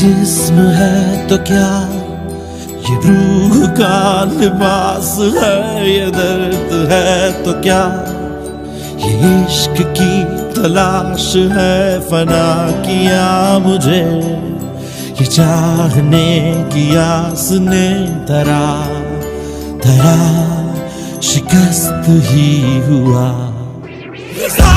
जिस्म है तो क्या, ये रूह का लिबास है, ये दर्द है तो क्या, ये इश्क की तलाश है। फना किया मुझे ये चाहने की आस ने, तरा तरा शिकस्त ही हुआ।